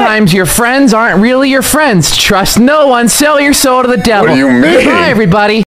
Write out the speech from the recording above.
Sometimes your friends aren't really your friends. Trust no one. Sell your soul to the devil. What do you mean? Goodbye, everybody.